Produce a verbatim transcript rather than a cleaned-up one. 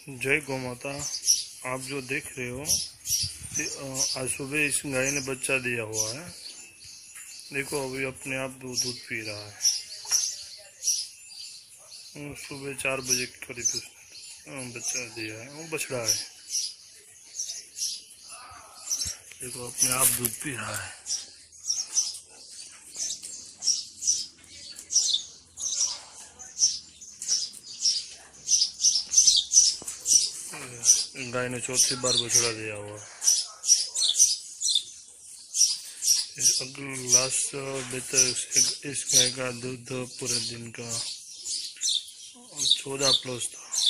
जय गौ माता। आप जो देख रहे हो आज सुबह इस गाय ने बच्चा दिया हुआ है। देखो अभी अपने आप दूध दूध पी रहा है। सुबह चार बजे के करीब उसने बच्चा दिया है। वो बछड़ा है। देखो अपने आप दूध पी रहा है। गाय ने चौथी बार बछड़ा दिया हुआ है। लास्ट बेहतर इस गाय का दूध पूरे दिन का चौदह प्लस था।